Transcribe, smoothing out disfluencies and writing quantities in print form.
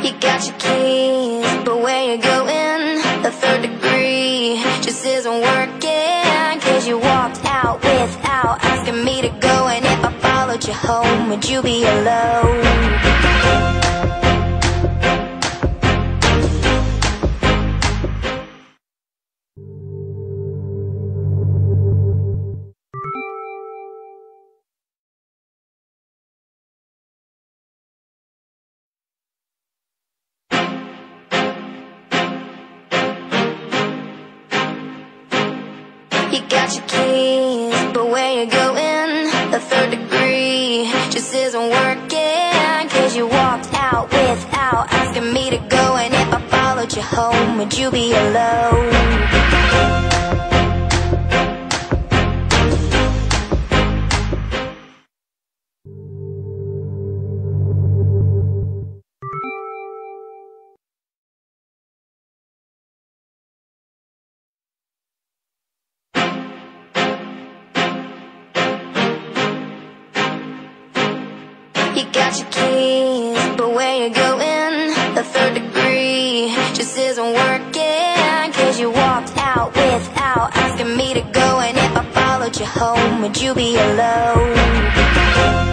You got your keys, but where you going? The third degree just isn't working. Cause you walked out without asking me to go. And if I followed you home, would you be alone? You got your keys, but where you going? The third degree just isn't working. Cause you walked out without asking me to go. And if I followed you home, would you be alone? You got your keys, but where you going? The third degree just isn't working. Cause you walked out without asking me to go. And if I followed you home, would you be alone?